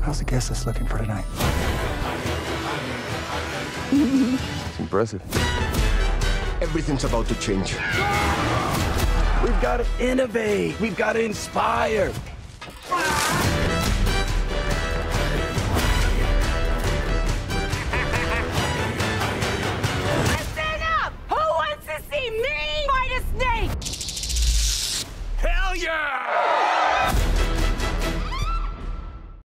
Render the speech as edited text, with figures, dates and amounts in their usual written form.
How's the guest list looking for tonight? It's impressive. Everything's about to change. We've got to innovate. We've got to inspire.